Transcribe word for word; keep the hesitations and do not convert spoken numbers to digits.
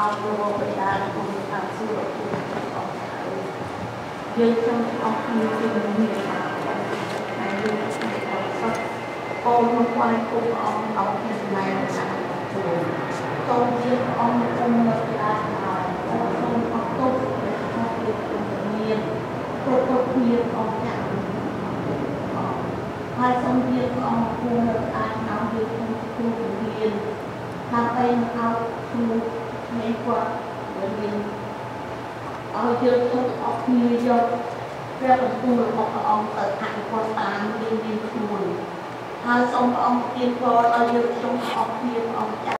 học rồi bây giờ là không được học xưa thì có dương trong học như thì mình này dương trong học ôm quay cùng ông học hiện này là trường tôi biết ông ông là ông học tốt học được tự nhiên tôi tốt nhiên ông chẳng hai sông viên ông cùng được ai nào được không tự nhiên tham anh học thu mấy quả bởi vì ở dưới tôi học như cho rất là vui một ông ở thành con tàn đi đi khuôn hai sông ông tiên coi ở dưới sông học viên ông